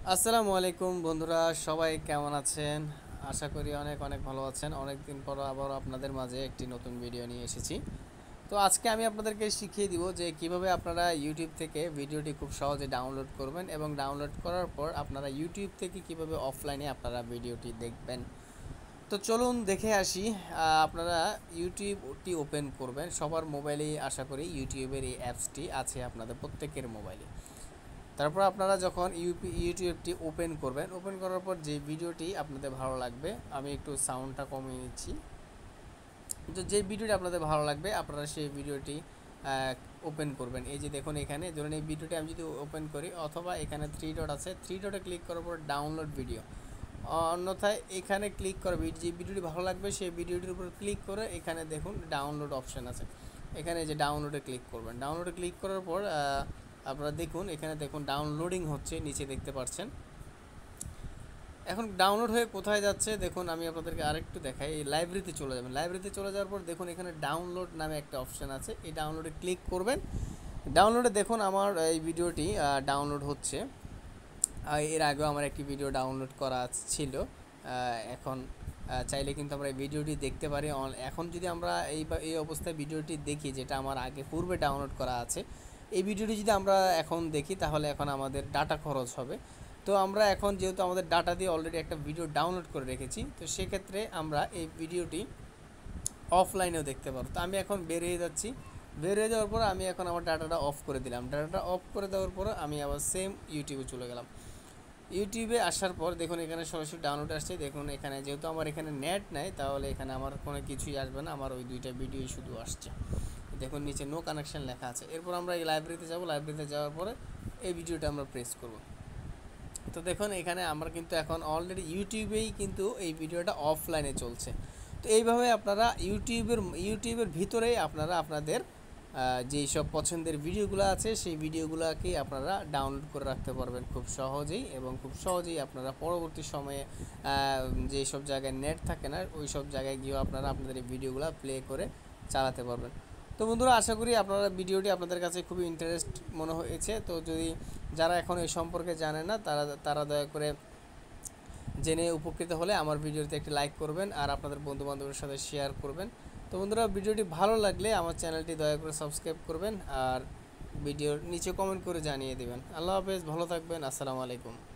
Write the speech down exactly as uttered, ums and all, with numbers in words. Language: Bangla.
আসসালামু আলাইকুম বন্ধুরা, সবাই কেমন আছেন? আশা করি অনেক অনেক ভালো আছেন। অনেক দিন পর আবার আপনাদের মাঝে একটি নতুন ভিডিও নিয়ে এসেছি। তো আজকে আমি আপনাদেরকে শিখিয়ে দিব যে কিভাবে আপনারা ইউটিউব থেকে ভিডিওটি খুব সহজে ডাউনলোড করবেন এবং ডাউনলোড করার পর আপনারা ইউটিউব থেকে কিভাবে অফলাইনে আপনারা ভিডিওটি দেখবেন। তো চলুন দেখে আসি। আপনারা ইউটিউবটি ওপেন করবেন। সবার মোবাইলেই আশা করি ইউটিউবের এই অ্যাপসটি আছে, আপনাদের প্রত্যেকের মোবাইলে। তারপর আপনারা যখন ইউপি ইউটিউবটি ওপেন করবেন, ওপেন করার পর যে ভিডিওটি আপনাদের ভালো লাগবে, আমি একটু সাউন্ডটা কমিয়ে নিচ্ছি। তো যে ভিডিওটি আপনাদের ভালো লাগবে আপনারা সেই ভিডিওটি ওপেন করবেন। এই যে দেখুন, এখানে ধরুন এই ভিডিওটি আমি যদি ওপেন করি, অথবা এখানে থ্রি ডট আছে, থ্রি ডটে ক্লিক করার পর ডাউনলোড ভিডিও, অন্যথায় এখানে ক্লিক করবে। যে ভিডিওটি ভালো লাগবে সেই ভিডিওটির উপর ক্লিক করে এখানে দেখুন ডাউনলোড অপশান আছে, এখানে যে ডাউনলোডে ক্লিক করবেন। ডাউনলোডে ক্লিক করার পর আপনারা দেখুন, এখানে দেখুন ডাউনলোডিং হচ্ছে, নিচে দেখতে পাচ্ছেন। এখন ডাউনলোড হয়ে কোথায় যাচ্ছে দেখুন, আমি আপনাদেরকে আরেকটু দেখাই। এই লাইব্রেরিতে চলে যাবেন। লাইব্রেরিতে চলে যাওয়ার পর দেখুন এখানে ডাউনলোড নামে একটা অপশান আছে, এই ডাউনলোডে ক্লিক করবেন। ডাউনলোডে দেখুন আমার এই ভিডিওটি ডাউনলোড হচ্ছে। এর আগেও আমার একটি ভিডিও ডাউনলোড করা ছিল। এখন চাইলে কিন্তু আমরা এই ভিডিওটি দেখতে পারি। এখন যদি আমরা এই এই অবস্থায় ভিডিওটি দেখি, যেটা আমার আগে পূর্বে ডাউনলোড করা আছে, এই ভিডিওটি যদি আমরা এখন দেখি তাহলে এখন আমাদের ডাটা খরচ হবে। তো আমরা এখন যেহেতু আমাদের ডাটা দিয়ে অলরেডি একটা ভিডিও ডাউনলোড করে রেখেছি, তো সেক্ষেত্রে আমরা এই ভিডিওটি অফলাইনেও দেখতে পারবো। তো আমি এখন বের হয়ে যাচ্ছি। বের হয়ে যাওয়ার পর আমি এখন আমার ডাটাটা অফ করে দিলাম। ডাটাটা অফ করে দেওয়ার পর আমি আবার সেম ইউটিউবে চলে গেলাম। ইউটিউবে আসার পর দেখুন এখানে সরাসরি ডাউনলোড আসছে। দেখুন এখানে যেহেতু আমার এখানে নেট নাই, তাহলে এখানে আমার কোনো কিছুই আসবে না, আমার ওই দুইটা ভিডিওই শুধু আসছে। দেখুন নিচে নো কানেকশান লেখা আছে। এরপর আমরা এই লাইব্রেরিতে যাব। লাইব্রেরিতে যাওয়ার পরে এই ভিডিওটা আমরা প্রেস করব। তো দেখুন এখানে আমরা কিন্তু এখন অলরেডি ইউটিউবেই কিন্তু এই ভিডিওটা অফলাইনে চলছে। তো এইভাবে আপনারা ইউটিউবের ইউটিউবের ভিতরেই আপনারা আপনাদের যেই সব পছন্দের ভিডিওগুলো আছে সেই ভিডিওগুলোকেই আপনারা ডাউনলোড করে রাখতে পারবেন খুব সহজেই, এবং খুব সহজেই আপনারা পরবর্তী সময়ে যেই সব জায়গায় নেট থাকে না, ওই সব জায়গায় গিয়েও আপনারা আপনাদের এই ভিডিওগুলো প্লে করে চালাতে পারবেন। তো বন্ধুরা, আশা করি আপনারা ভিডিওটি আপনাদের কাছে খুবই ইন্টারেস্ট মনে হয়েছে। তো যদি যারা এখন এই সম্পর্কে জানে না, তারা তারা দয়া করে জেনে উপকৃত হলে আমার ভিডিওতে একটি লাইক করবেন আর আপনাদের বন্ধুবান্ধবের সাথে শেয়ার করবেন। তো বন্ধুরা, ভিডিওটি ভালো লাগলে আমার চ্যানেলটি দয়া করে সাবস্ক্রাইব করবেন আর ভিডিওর নিচে কমেন্ট করে জানিয়ে দেবেন। আল্লাহ হাফেজ, ভালো থাকবেন। আসসালামু আলাইকুম।